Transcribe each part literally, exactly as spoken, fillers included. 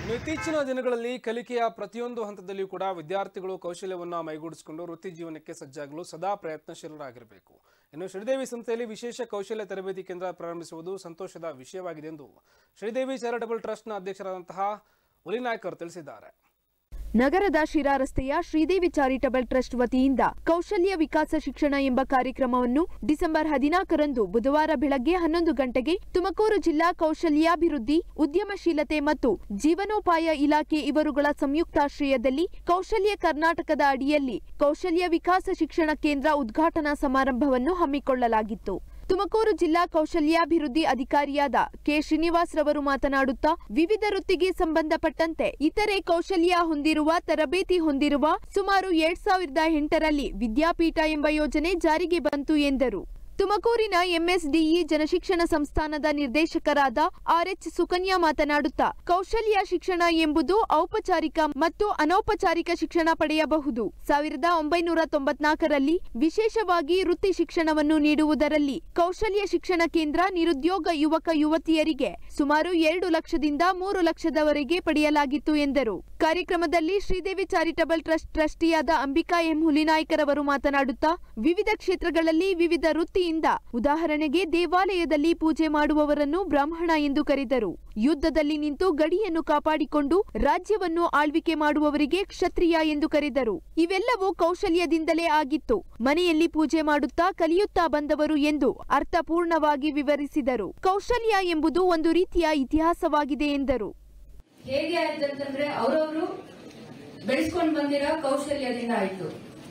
ಇತ್ತೀಚಿನ ದಿನಗಳಲ್ಲಿ ಕಲಿಕೆಯ ಪ್ರತಿಯೊಂದು ಹಂತದಲ್ಲಿಯೂ ಕೂಡ ವಿದ್ಯಾರ್ಥಿಗಳು ಕೌಶಲ್ಯವನ್ನು ಮೈಗೂಡಿಸಿಕೊಂಡು ವೃತ್ತಿ ಜೀವನಕ್ಕೆ ಸಜ್ಜಾಗಲು ಸದಾ ಪ್ರಯತ್ನಶೀಲರಾಗಿರಬೇಕು. ಇನ್ನು ಶ್ರೀದೇವಿ ಸಂಸ್ಥೆಯಲ್ಲಿ ವಿಶೇಷ ಕೌಶಲ್ಯ ತರಬೇತಿ ಕೇಂದ್ರ ಪ್ರಾರಂಭಿಸುವುದು ಸಂತೋಷದ ವಿಷಯವಾಗಿದೆ ಎಂದು ಶ್ರೀದೇವಿ ಚಾರಿಟಬಲ್ ಟ್ರಸ್ಟ್ನ ಅಧ್ಯಕ್ಷರಾದಂತಹ ಉಲಿನಾಯ್ಕರ್ ತಿಳಿಸಿದ್ದಾರೆ. ನಗರದ ಶಿರಾ ರಸ್ತೆಯ ಶ್ರೀದೇವಿ ಚಾರಿಟಬಲ್ ಟ್ರಸ್ಟ್ ವತಿಯಿಂದ ಕೌಶಲ್ಯ ವಿಕಾಸ ಶಿಕ್ಷಣ ಎಂಬ ಕಾರ್ಯಕ್ರಮವನ್ನು ಡಿಸೆಂಬರ್ ಹದಿನಾಲ್ಕರಂದು ಬುಧವಾರ ಬೆಳಗ್ಗೆ ಹನ್ನೊಂದು ಗಂಟೆಗೆ ತುಮಕೂರು ಜಿಲ್ಲಾ ಕೌಶಲ್ಯಾಭಿವೃದ್ಧಿ, ಉದ್ಯಮಶೀಲತೆ ಮತ್ತು ಜೀವನೋಪಾಯ ಇಲಾಖೆ ಇವರುಗಳ ಸಂಯುಕ್ತಾಶ್ರಯದಲ್ಲಿ ಕೌಶಲ್ಯ ಕರ್ನಾಟಕದ ಅಡಿಯಲ್ಲಿ ಕೌಶಲ್ಯ ವಿಕಾಸ ಶಿಕ್ಷಣ ಕೇಂದ್ರ ಉದ್ಘಾಟನಾ ಸಮಾರಂಭವನ್ನು ಹಮ್ಮಿಕೊಳ್ಳಲಾಗಿತ್ತು. ತುಮಕೂರು ಜಿಲ್ಲಾ ಕೌಶಲ್ಯಾಭಿವೃದ್ಧಿ ಅಧಿಕಾರಿಯಾದ ಕೆ ಶ್ರೀನಿವಾಸ್ ರವರು ಮಾತನಾಡುತ್ತಾ, ವಿವಿಧ ವೃತ್ತಿಗೆ ಸಂಬಂಧಪಟ್ಟಂತೆ ಇತರೆ ಕೌಶಲ್ಯ ಹೊಂದಿರುವ ತರಬೇತಿ ಹೊಂದಿರುವ ಸುಮಾರು ಎರಡ್ ಸಾವಿರದ ಎಂಟರಲ್ಲಿ ವಿದ್ಯಾಪೀಠ ಎಂಬ ಯೋಜನೆ ಜಾರಿಗೆ ಬಂತು ಎಂದರು. ತುಮಕೂರಿನ ಎಂಎಸ್ಡಿಇ ಜನಶಿಕ್ಷಣ ಸಂಸ್ಥಾನದ ನಿರ್ದೇಶಕರಾದ ಆರ್ಎಚ್ ಸುಕನ್ಯಾ ಮಾತನಾಡುತ್ತಾ, ಕೌಶಲ್ಯ ಶಿಕ್ಷಣ ಎಂಬುದು ಔಪಚಾರಿಕ ಮತ್ತು ಅನೌಪಚಾರಿಕ ಶಿಕ್ಷಣ ಪಡೆಯಬಹುದು. ಸಾವಿರದ ಒಂಬೈನೂರ ತೊಂಬತ್ನಾಲ್ಕರಲ್ಲಿ ವಿಶೇಷವಾಗಿ ವೃತ್ತಿ ಶಿಕ್ಷಣವನ್ನು ನೀಡುವುದರಲ್ಲಿ ಕೌಶಲ್ಯ ಶಿಕ್ಷಣ ಕೇಂದ್ರ ನಿರುದ್ಯೋಗ ಯುವಕ ಯುವತಿಯರಿಗೆ ಸುಮಾರು ಎರಡು ಲಕ್ಷದಿಂದ ಮೂರು ಲಕ್ಷದವರೆಗೆ ಪಡೆಯಲಾಗಿತ್ತು ಎಂದರು. ಕಾರ್ಯಕ್ರಮದಲ್ಲಿ ಶ್ರೀದೇವಿ ಚಾರಿಟಬಲ್ ಟ್ರಸ್ಟ್ ಟ್ರಸ್ಟಿಯಾದ ಅಂಬಿಕಾ ಎಂ ಹುಲಿನಾಯ್ಕರ್ ಅವರು ಮಾತನಾಡುತ್ತಾ, ವಿವಿಧ ಕ್ಷೇತ್ರಗಳಲ್ಲಿ ವಿವಿಧ ವೃತ್ತಿ ಉದಾಹರಣೆಗೆ ದೇವಾಲಯದಲ್ಲಿ ಪೂಜೆ ಮಾಡುವವರನ್ನು ಬ್ರಾಹ್ಮಣ ಎಂದು ಕರೆದರು. ಯುದ್ಧದಲ್ಲಿ ನಿಂತು ಗಡಿಯನ್ನು ಕಾಪಾಡಿಕೊಂಡು ರಾಜ್ಯವನ್ನು ಆಳ್ವಿಕೆ ಮಾಡುವವರಿಗೆ ಕ್ಷತ್ರಿಯ ಎಂದು ಕರೆದರು. ಇವೆಲ್ಲವೂ ಕೌಶಲ್ಯದಿಂದಲೇ ಆಗಿತ್ತು. ಮನೆಯಲ್ಲಿ ಪೂಜೆ ಮಾಡುತ್ತಾ ಕಲಿಯುತ್ತಾ ಬಂದವರು ಎಂದು ಅರ್ಥಪೂರ್ಣವಾಗಿ ವಿವರಿಸಿದರು. ಕೌಶಲ್ಯ ಎಂಬುದು ಒಂದು ರೀತಿಯ ಇತಿಹಾಸವಾಗಿದೆ ಎಂದರು. ಹೇಗೆ ಆಯ್ತು ಅಂತಂದ್ರೆ ಅವರವರು ಬೆಳೆಸ್ಕೊಂಡು ಬಂದಿರೋ ಕೌಶಲ್ಯದಿಂದ ಆಯ್ತು.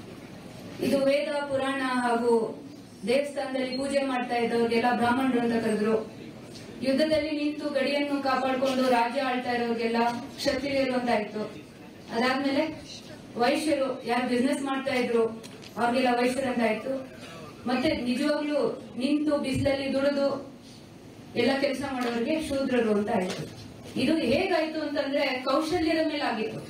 ಇದು ವೇದ ಪುರಾಣ ಹಾಗೂ ದೇವಸ್ಥಾನದಲ್ಲಿ ಪೂಜೆ ಮಾಡ್ತಾ ಇದ್ದವ್ರಿಗೆಲ್ಲ ಬ್ರಾಹ್ಮಣರು ಅಂತ ಕರೆದ್ರು. ಯುದ್ಧದಲ್ಲಿ ನಿಂತು ಗಡಿಯನ್ನು ಕಾಪಾಡಿಕೊಂಡು ರಾಜ್ಯ ಆಳ್ತಾ ಇರೋರಿಗೆಲ್ಲ ಕ್ಷತ್ರಿಯರು ಅಂತ ಆಯ್ತು. ಅದಾದ್ಮೇಲೆ ವೈಶ್ಯರು, ಯಾರು ಬಿಸ್ನೆಸ್ ಮಾಡ್ತಾ ಇದ್ರು ಅವ್ರಿಗೆಲ್ಲ ವೈಶ್ಯರು ಅಂತ ಆಯ್ತು. ಮತ್ತೆ ನಿಜವಾಗ್ಲೂ ನಿಂತು ಬಿಸಿಲಲ್ಲಿ ದುಡಿದು ಎಲ್ಲ ಕೆಲಸ ಮಾಡೋರಿಗೆ ಶೂದ್ರರು ಅಂತ ಆಯ್ತು. ಇದು ಹೇಗಾಯ್ತು ಅಂತಂದ್ರೆ ಕೌಶಲ್ಯದ ಮೇಲೆ ಆಗಿತ್ತು.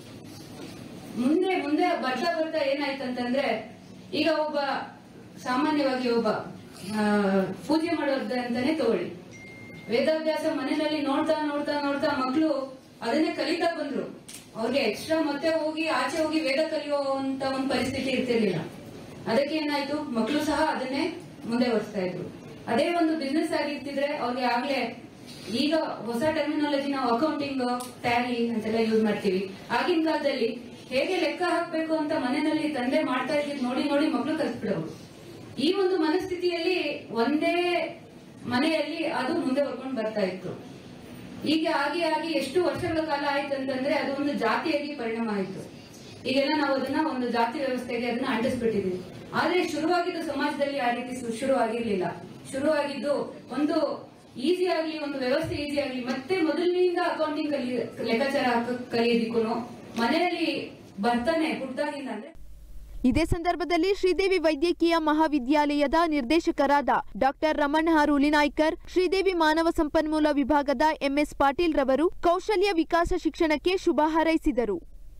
ಮುಂದೆ ಮುಂದೆ ಬರ್ತಾ ಬರ್ತಾ ಏನಾಯ್ತು ಅಂತಂದ್ರೆ, ಈಗ ಒಬ್ಬ ಸಾಮಾನ್ಯವಾಗಿ ಒಬ್ಬ ಪೂಜೆ ಮಾಡೋದ ಅಂತಾನೆ ತಗೊಳ್ಳಿ, ವೇದಾಭ್ಯಾಸ ಮನೆಯಲ್ಲಿ ನೋಡ್ತಾ ನೋಡ್ತಾ ನೋಡ್ತಾ ಮಕ್ಕಳು ಅದನ್ನೇ ಕಲಿತಾ ಬಂದ್ರು. ಅವ್ರಿಗೆ ಎಕ್ಸ್ಟ್ರಾ ಮತ್ತೆ ಹೋಗಿ ಆಚೆ ಹೋಗಿ ವೇದ ಕಲಿಯುವಂತ ಒಂದು ಪರಿಸ್ಥಿತಿ ಇರ್ತಿರ್ಲಿಲ್ಲ. ಅದಕ್ಕೆ ಏನಾಯ್ತು, ಮಕ್ಕಳು ಸಹ ಅದನ್ನೇ ಮುಂದೆ ವರ್ಸ್ತಾ ಇದ್ರು. ಅದೇ ಒಂದು ಬಿಸ್ನೆಸ್ ಆಗಿರ್ತಿದ್ರೆ ಅವ್ರಿಗೆ ಆಗ್ಲೇ, ಈಗ ಹೊಸ ಟರ್ಮಿನಾಲಜಿ ನಾವು ಅಕೌಂಟಿಂಗ್, ಟ್ಯಾಲಿ ಅಂತೆಲ್ಲ ಯೂಸ್ ಮಾಡ್ತೀವಿ. ಆಗಿನ ಕಾಲದಲ್ಲಿ ಹೇಗೆ ಲೆಕ್ಕ ಹಾಕ್ಬೇಕು ಅಂತ ಮನೆಯಲ್ಲಿ ತಂದೆ ಮಾಡ್ತಾ ಇದ್ದಿದ್ ನೋಡಿ ನೋಡಿ ಮಕ್ಕಳು ಕಲ್ತ್ಬಿಡೋರು. ಈ ಒಂದು ಮನಸ್ಥಿತಿಯಲ್ಲಿ ಒಂದೇ ಮನೆಯಲ್ಲಿ ಅದು ಮುಂದೆ ಬರ್ಕೊಂಡು ಬರ್ತಾ ಇತ್ತು. ಈಗ ಆಗಿ ಆಗಿ ಎಷ್ಟು ವರ್ಷಗಳ ಕಾಲ ಆಯ್ತು ಅಂತಂದ್ರೆ ಅದು ಒಂದು ಜಾತಿಯಾಗಿ ಪರಿಣಾಮ ಆಯ್ತು. ಈಗೆಲ್ಲ ನಾವು ಅದನ್ನ ಒಂದು ಜಾತಿ ವ್ಯವಸ್ಥೆಗೆ ಅದನ್ನ ಅಂಟಿಸ್ಬಿಟ್ಟಿದೀವಿ. ಆದ್ರೆ ಶುರುವಾಗಿದ್ದು ಸಮಾಜದಲ್ಲಿ ಆ ರೀತಿ ಶುರು ಆಗಿರ್ಲಿಲ್ಲ. ಶುರುವಾಗಿದ್ದು ಒಂದು ಈಸಿ ಆಗ್ಲಿ, ಒಂದು ವ್ಯವಸ್ಥೆ ಈಸಿ ಆಗ್ಲಿ, ಮತ್ತೆ ಮೊದಲಿನಿಂದ ಅಕೌಂಟಿಂಗ್ ಕಲಿ ಲೆಕ್ಕಾಚಾರ ಕಲಿಯೋದಿಕ್ಕೂ ಮನೆಯಲ್ಲಿ ಬರ್ತಾನೆ ಹುಟ್ಟಾಗಿಂದ. ಅಂದ್ರೆ ಇದೇ ಸಂದರ್ಭದಲ್ಲಿ ಶ್ರೀದೇವಿ ವೈದ್ಯಕೀಯ ಮಹಾವಿದ್ಯಾಲಯದ ನಿರ್ದೇಶಕರಾದ ಡಾಕ್ಟರ್ ರಮಣ್ ಆರ್ ಹುಲಿನಾಯ್ಕರ್, ಶ್ರೀದೇವಿ ಮಾನವ ಸಂಪನ್ಮೂಲ ವಿಭಾಗದ ಎಂಎಸ್ ಪಾಟೀಲ್ ರವರು ಕೌಶಲ್ಯ ವಿಕಾಸ ಶಿಕ್ಷಣಕ್ಕೆ ಶುಭ ಹಾರೈಸಿದರು.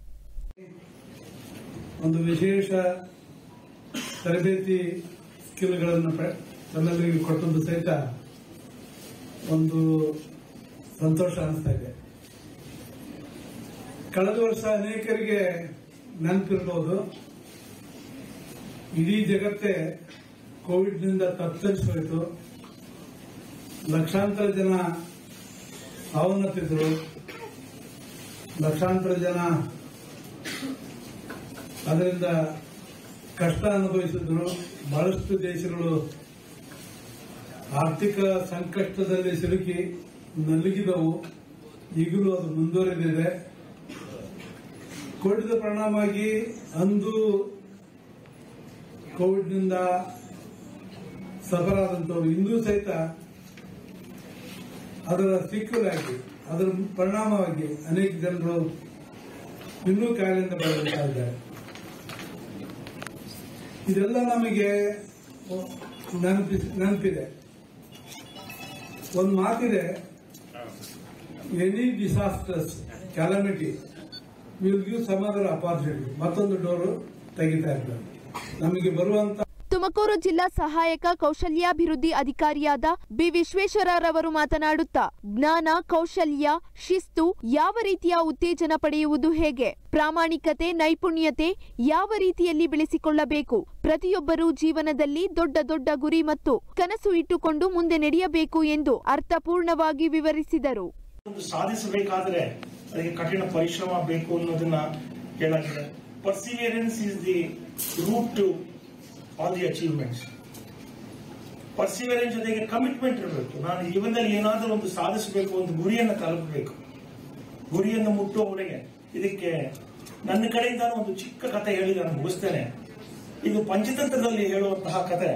ಒಂದು ವಿಶೇಷ ತರಬೇತಿ ಸ್ಕಿಲ್ಗಳನ್ನು ತಮ್ಮೆಲ್ಲರಿಗೂ ಕೊಟ್ಟದ್ದು ಸಹಿತ ಒಂದು ಸಂತೋಷ ಅನಿಸ್ತಾ ಇದೆ. ಕಳೆದ ವರ್ಷ ಅನೇಕರಿಗೆ ನೆನಪಿರಬಹುದು, ಇಡೀ ಜಗತ್ತೇ ಕೋವಿಡ್ನಿಂದ ತತ್ತರಿಸೋಯಿತು. ಲಕ್ಷಾಂತರ ಜನ ಸಾವನ್ನಪ್ಪಿದ್ರು, ಲಕ್ಷಾಂತರ ಜನ ಅದರಿಂದ ಕಷ್ಟ ಅನುಭವಿಸಿದ್ರು. ಬಹಳಷ್ಟು ದೇಶಗಳು ಆರ್ಥಿಕ ಸಂಕಷ್ಟದಲ್ಲಿ ಸಿಲುಕಿ ನಲುಗಿದವು. ಈಗಲೂ ಅದು ಮುಂದುವರೆದಿದೆ. ಕೋವಿಡ್ ಪರಿಣಾಮವಾಗಿ ಅಂದು ಕೋವಿಡ್ನಿಂದ ಸಫರ್ ಆದಂತವರು ಇಂದೂ ಸಹಿತ ಅದರ ಸೀಕ್ವೆಲ್ ಆಗಿ, ಅದರ ಪರಿಣಾಮವಾಗಿ ಅನೇಕ ಜನರು ಇನ್ನೂ ಕಾಯಿಲೆಯಿಂದ ಬಳಲ್ತಾ ಇದ್ದಾರೆ. ಇದೆಲ್ಲ ನಮಗೆ ನೆನಪಿದೆ. ಒಂದು ಮಾತಿದೆ, any disasters calamity will give some other opportunity. ಮತ್ತೊಂದು ಡೋರು ತೆಗಿತಾ ಇದ್ದಾರೆ ನಮಗೆ ಬರುವಂತ ತುಮಕೂರು ಜಿಲ್ಲಾ ಸಹಾಯಕ ಕೌಶಲ್ಯಾಭಿವೃದ್ಧಿ ಅಧಿಕಾರಿಯಾದ ಬಿ ವಿಶ್ವೇಶ್ವರರವರು ಮಾತನಾಡುತ್ತಾ ಜ್ಞಾನ, ಕೌಶಲ್ಯ, ಶಿಸ್ತು ಯಾವ ರೀತಿಯ ಉತ್ತೇಜನ ಪಡೆಯುವುದು ಹೇಗೆ, ಪ್ರಾಮಾಣಿಕತೆ, ನೈಪುಣ್ಯತೆ ಯಾವ ರೀತಿಯಲ್ಲಿ ಬೆಳೆಸಿಕೊಳ್ಳಬೇಕು, ಪ್ರತಿಯೊಬ್ಬರೂ ಜೀವನದಲ್ಲಿ ದೊಡ್ಡ ದೊಡ್ಡ ಗುರಿ ಮತ್ತು ಕನಸು ಇಟ್ಟುಕೊಂಡು ಮುಂದೆ ನಡೆಯಬೇಕು ಎಂದು ಅರ್ಥಪೂರ್ಣವಾಗಿ ವಿವರಿಸಿದರು. ಸಾಧಿಸಬೇಕಾದರೆ ಅದಕ್ಕೆ ಕಠಿಣ ಪರಿಶ್ರಮ ಬೇಕು ಅನ್ನೋದನ್ನ ಹೇಳಲಾಗಿದೆ. Perseverance is the root to all the achievements. Perseverance ಜೊತೆಗೆ ಕಮಿಟ್ಮೆಂಟ್ ಇರಬೇಕು. ನಾನು ಜೀವನದಲ್ಲಿ ಏನಾದರೂ ಒಂದು ಸಾಧಿಸಬೇಕು, ಒಂದು ಗುರಿಯನ್ನು ತಲುಪಬೇಕು. ಗುರಿಯನ್ನು ಮುಟ್ಟುವವರೆಗೆ ಇದಕ್ಕೆ ನನ್ನ ಕಡೆಯಿಂದ ಒಂದು ಚಿಕ್ಕ ಕಥೆ ಹೇಳಿ ನಾನು ಮುಗಿಸ್ತೇನೆ. ಇದು ಪಂಚತಂತ್ರದಲ್ಲಿ ಹೇಳುವಂತಹ ಕಥೆ.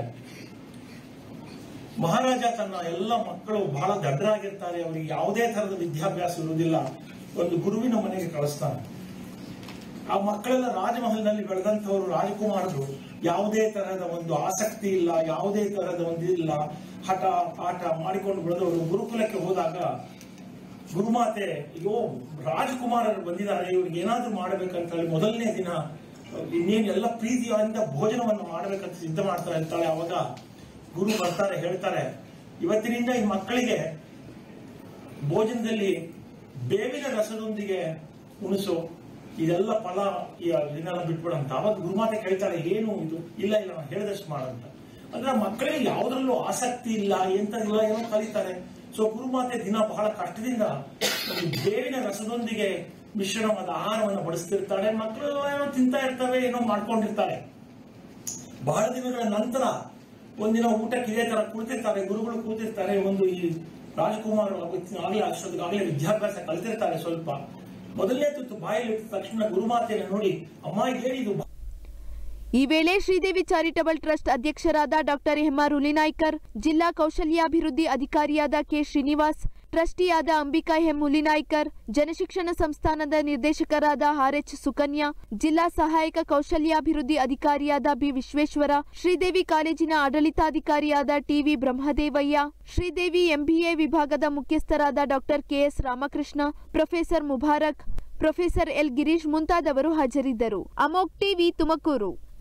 ಮಹಾರಾಜ ತನ್ನ ಎಲ್ಲ ಮಕ್ಕಳು ಬಹಳ ದಡ್ಡರಾಗಿರ್ತಾರೆ, ಅವರಿಗೆ ಯಾವುದೇ ತರಹದ ವಿದ್ಯಾಭ್ಯಾಸ ಇರುವುದಿಲ್ಲ. ಒಂದು ಗುರುವಿನ ಮನೆಗೆ ಕಳಿಸ್ತಾನೆ. ಆ ಮಕ್ಕಳೆಲ್ಲ ರಾಜಮಹಲ್ನಲ್ಲಿ ಬೆಳೆದಂತವರು ರಾಜಕುಮಾರರು. ಯಾವುದೇ ತರಹದ ಒಂದು ಆಸಕ್ತಿ ಇಲ್ಲ, ಯಾವುದೇ ತರಹದ ಒಂದು ಇಲ್ಲ, ಹಠ ಪಾಠ ಮಾಡಿಕೊಂಡು ಬೆಳೆದವರು ಗುರುಕುಲಕ್ಕೆ ಹೋದಾಗ ಗುರುಮಾತೆ, ಅಯ್ಯೋ ರಾಜಕುಮಾರರು ಬಂದಿದ್ದಾರೆ, ಇವ್ರಿಗೆ ಏನಾದ್ರೂ ಮಾಡಬೇಕಂತ ಹೇಳಿ ಮೊದಲನೇ ದಿನ ಇನ್ನೇನೆಲ್ಲ ಪ್ರೀತಿಯಿಂದ ಭೋಜನವನ್ನು ಮಾಡಬೇಕಂತ ಸಿದ್ಧ ಮಾಡ್ತಾ ಇರ್ತಾಳೆ. ಅವಾಗ ಗುರು ಬರ್ತಾರೆ, ಹೇಳ್ತಾರೆ, ಇವತ್ತಿನಿಂದ ಈ ಮಕ್ಕಳಿಗೆ ಭೋಜನದಲ್ಲಿ ಬೇವಿನ ರಸದೊಂದಿಗೆ ಉಣಿಸು, ಇದೆಲ್ಲ ಫಲ ಇದನ್ನೆಲ್ಲ ಬಿಟ್ಬಿಡ ಅಂತ. ಅವಾಗ ಗುರುಮಾತೆ ಕೇಳ್ತಾರೆ, ಏನು ಇದು? ಇಲ್ಲ ಇಲ್ಲ ನಾನು ಹೇಳಿದಷ್ಟು ಮಾಡಂತ. ಅಂದ್ರೆ ಮಕ್ಕಳಿಗೆ ಯಾವುದ್ರಲ್ಲೂ ಆಸಕ್ತಿ ಇಲ್ಲ, ಎಂತ ಇಲ್ಲ, ಏನೋ ಕಲಿತಾರೆ. ಸೊ ಗುರುಮಾತೆ ದಿನ ಬಹಳ ಕಷ್ಟದಿಂದ ಬೇವಿನ ರಸದೊಂದಿಗೆ ಮಿಶ್ರಣವಾದ ಆಹಾರವನ್ನು ಬಡಿಸ್ತಿರ್ತಾಳೆ. ಮಕ್ಕಳು ಏನೋ ತಿಂತಾ ಇರ್ತವೆ, ಏನೋ ಮಾಡ್ಕೊಂಡಿರ್ತಾರೆ. ಬಹಳ ದಿನಗಳ ನಂತರ ಒಂದಿನ ಊಟಕ್ಕೆ ಇದೇ ತರ ಕೂತಿರ್ತಾರೆ, ಗುರುಗಳು ಕೂತಿರ್ತಾರೆ. ಒಂದು ಈ ರಾಜಕುಮಾರ್ ಆಗ್ಲೇ ಅಷ್ಟೊತ್ತಿಗಾಗಲೇ ವಿದ್ಯಾಭ್ಯಾಸ ಕಲಿತಿರ್ತಾರೆ. ಸ್ವಲ್ಪ ಮೊದಲನೇ ತುತ್ತು ಬಾಯಲ್ಲಿ ಇಟ್ಟ ತಕ್ಷಣ ಗುರುಮಾತೆಯನ್ನು ನೋಡಿ, ಅಮ್ಮ ಹೇಳಿದು. ಈ ವೇಳೆ ಶ್ರೀದೇವಿ ಚಾರಿಟಬಲ್ ಟ್ರಸ್ಟ್ ಅಧ್ಯಕ್ಷರಾದ ಡಾಕ್ಟರ್ ಎಂ ಆರ್ ಹುಲಿನಾಯ್ಕರ್, ಜಿಲ್ಲಾ ಕೌಶಲ್ಯಾಭಿವೃದ್ಧಿ ಅಧಿಕಾರಿಯಾದ ಕೆ ಶ್ರೀನಿವಾಸ್, ಟ್ರಸ್ಟಿಯಾದ ಅಂಬಿಕಾ ಎಂ ಹುಲಿನಾಯ್ಕರ್, ಜನಶಿಕ್ಷಣ ಸಂಸ್ಥಾನದ ನಿರ್ದೇಶಕರಾದ ಆರ್ ಎಚ್ ಸುಕನ್ಯಾ, ಜಿಲ್ಲಾ ಸಹಾಯಕ ಕೌಶಲ್ಯಾಭಿವೃದ್ಧಿ ಅಧಿಕಾರಿಯಾದ ಬಿ ವಿಶ್ವೇಶ್ವರ, ಶ್ರೀದೇವಿ ಕಾಲೇಜಿನ ಆಡಳಿತಾಧಿಕಾರಿಯಾದ ಟಿವಿ ಬ್ರಹ್ಮದೇವಯ್ಯ, ಶ್ರೀದೇವಿ ಎಂಬಿಎ ವಿಭಾಗದ ಮುಖ್ಯಸ್ಥರಾದ doctor KS Ramakrishna, professor Mubarak, professor L Girish ಮುಂತಾದವರು ಹಾಜರಿದ್ದರು. ಅಮೋಕ್ ಟಿವಿ ತುಮಕೂರು.